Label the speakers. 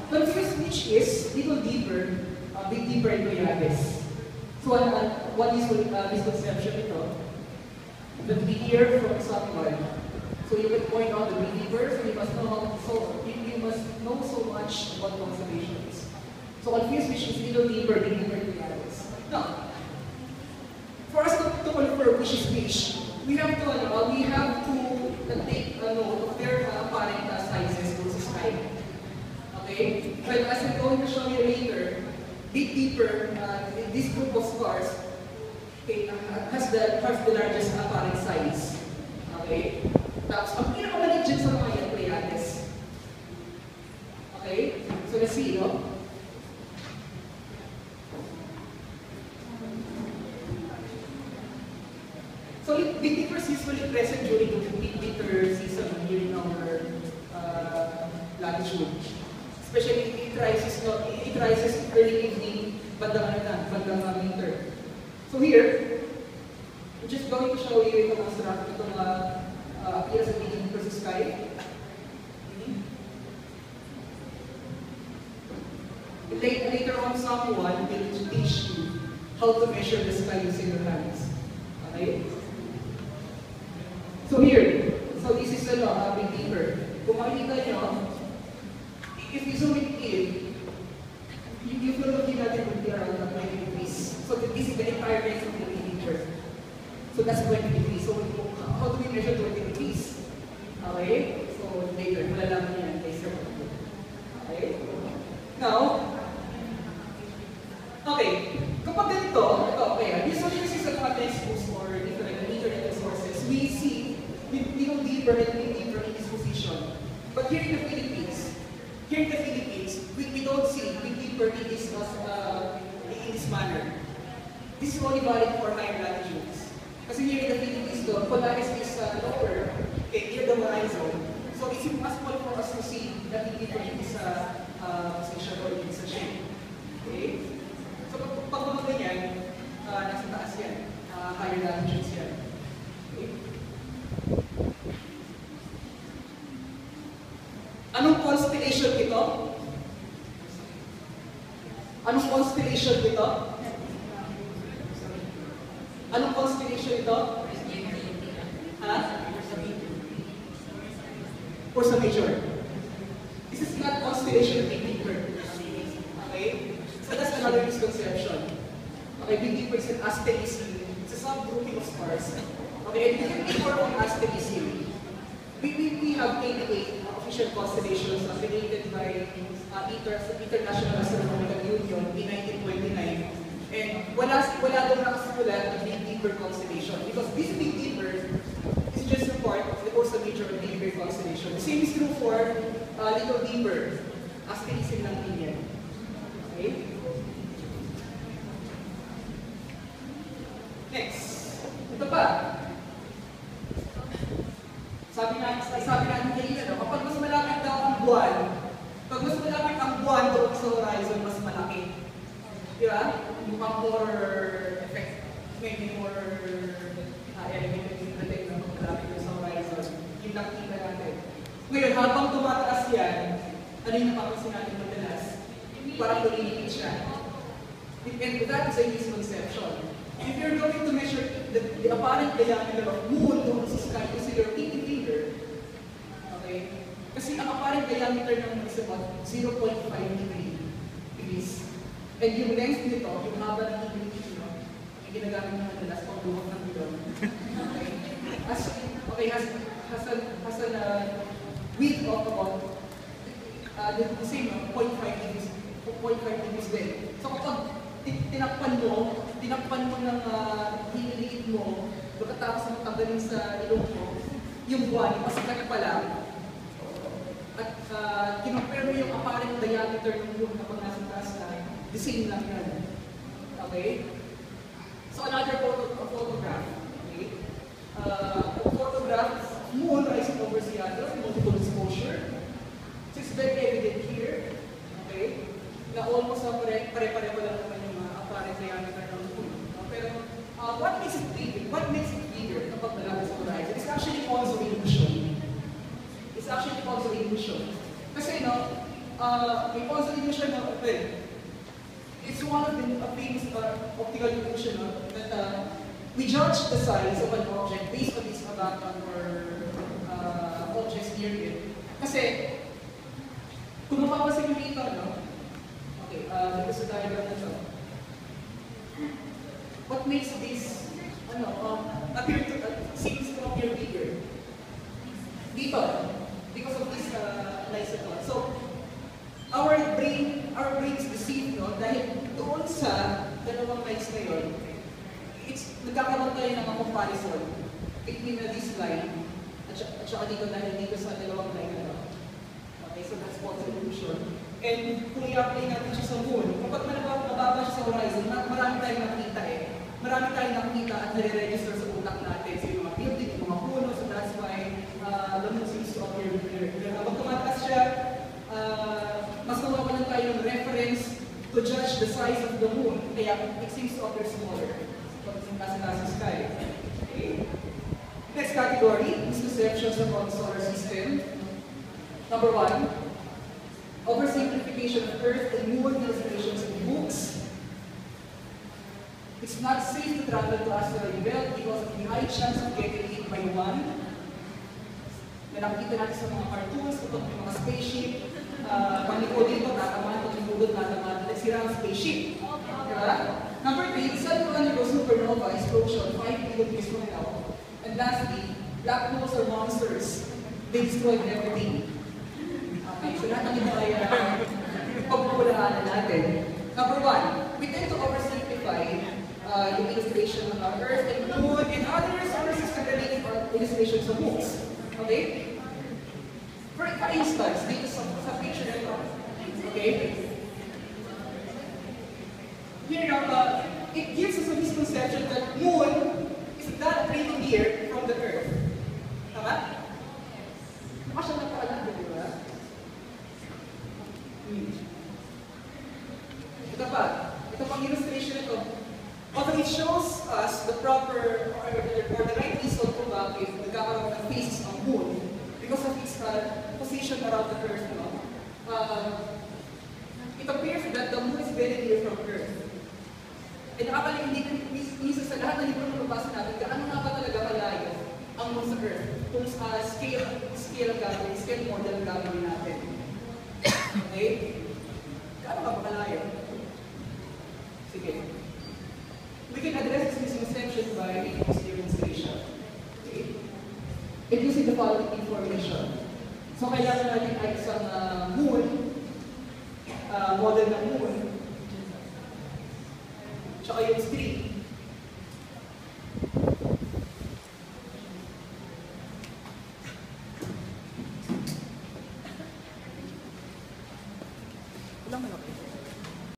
Speaker 1: confused which is little deeper, big deeper in Pleiades. So what is misconception ito? That we hear from someone. So you can point out the big deeper, so you must know you must know so much about constellations. So confused which is little deeper, big deeper in Pleiades. Now, for us to confirm which is which, we have to take note of their apparent sizes versus height. Okay? But as I'm going to show you later, Big Dipper, this group of stars, okay, has the largest apparent size. Okay? Tapos, ang pinakamaliit dyan sa mga yan, Pleiades. Okay? So let's see, no? So Big Dipper is usually present during the winter season during our latitude. Especially it rises early evening, bandang winter. So here, I'm just going to show you itong appearance of Big Dipper sa sky. Later on, someone will teach you how to measure the sky using your hands. Okay? So here, this is Big Dipper. Kung makikita nyo, if you zoom it in, you feel looking at it would be around 20 degrees. So this is the entire length of the Big Dipper. So that's 20 degrees. So how do we measure 20 degrees? Okay? So later, malalaman niyo yan later. Okay? Now, okay. Kapag ganito, usually this is a mga textbooks or different internet resources, we see Big Dipper and Big Dipper in this position. But here in the Philippines, we don't see Big Dipper in this manner. This is only valid for higher latitudes. Kasi here in the Philippines, Polaris is lower, near the horizon. So it's impossible for us to see that Big Dipper in this position or in this shape. Okay? So pag mga ganyan, nasa taas yan, higher latitudes yan. Okay? Anong constellation ito? Anong constellation ito? Anong constellation ito? Ha? Ursa Major. This is not constellation of Big Dipper. Okay? So that's another misconception. Okay, Big Dipper is an asterism. It's a subgrouping of stars. Okay, and we can inform on asterism. We have 88 official constellations created by International Astronomical Union in 1929. And wala doon nakasulat ng Big Dipper constellation because this Big Dipper is just a part of the Ursa Major and Big Dipper constellation. The same is true for Little Dipper, asterism lang din yan. Okay? Next. Ito pa. Sabi natin kanina, kapag mas malapit daw ang buwan doon sa horizon, mas malaki. Di ba? Mukhang more effect, maybe more elevated in the day na malapit sa horizon. Yung nakikita natin. Ngayon, habang tumataas yan, ano yung napapansin natin madalas? Parang lumilipit siya. And that is a misconception. If you're going to measure the apparent diameter of moon doon sa sky using your pinky finger, okay? Kasi ang apparent diameter ng moon is about 0.5 degrees. And yung length nito, yung haba ng pinky nito, yung ginagamit ng madalas pang buhok ng bilon. Okay? Has a width of about the same, 0.5 degrees din. So kapag tinakpan mo ng hiniliit mo, pagkatapos mo tanggalin sa ilong mo, yung buwan, pasikat pa lang, at kinompare mo yung apparent diameter ng moon kapag nasa taas na, the same lang yan. Okay? So another photograph. Okay? Photograph, moon rising over Seattle, multiple exposure. So it's very evident here. Okay? Na almost pare-pareho lang naman yung apparent diameter ng moon. Pero what makes it bigger kapag malapit sa horizon? It's actually also illusion. Kasi may also illusion na, well, it's one of the famous optical illusion that we judge the size of an object based on its abaton or objects near it. Kasi, kung mapapasin nyo dito, no? Okay, dito sa diagram na ito. What makes this, seems to appear bigger? Dito, because of this lights ito. So, our brain is deceived, no? Dahil doon sa dalawang lights na yun, nagkakaroon tayo ng mga comparison between this line at saka dito dahil dito sa dalawang line na ito. Okay, so that's false illusion. And kung i-apply natin siya sa moon, kapag mababa siya sa horizon, marami tayong nakikita eh. Marami tayong nakikita at nare-register sa utak natin sa mga building, yung mga puno, so that's why the moon seems to appear bigger. Kapag tumataas siya, mas nawawalan tayo ng reference to judge the size of the moon, kaya it seems to appear smaller. Nasa sky. Okay. Next category, misconceptions about the solar system. Number 1, oversimplification of Earth and moon illustrations in books. It's not safe to travel to asteroid belt because of the high chance of getting hit by one. Na nakikita natin sa mga cartoons, ito yung mga spaceship. Pag liko dito, tatamaan, pag lumulot, tatamaan, sira ang spaceship. Diba? Number 3, the sun will undergo supernova explosion 5 billion years from now. And lastly, black holes are monsters. They destroy everything. Okay, so lahat ng ito ay pagpupulahanan natin. Number 1, we tend to oversimplify yung illustration ng Earth and Moon and other solar system-related illustrations of books. Okay? For instance, dito sa picture na ito. Okay? Here, it gives us a misconception that Moon is that pretty near from the Earth. Tama? Mukha siya nagpaalam, di ba? Ito pa. Ito pang illustration ito. Although it shows us the proper or the right reason kung bakit nagkakaroon ng phases ang Moon because of its position around the Earth. No? It appears that the Moon is very near from Earth. E nakakaligin minsan sa lahat ng libro na mabasa natin, gaano nga ba talaga kalayo ang Moon sa Earth kung scale ang gagawin, scale model ang gagawin natin. Okay? Gaano nga ba kalayo? Sige. We can address this misconception by this demonstration. Okay? And using the following information. So kailangan natin ay isang moon, model ng moon, tsaka yung screen. Ilang malaki?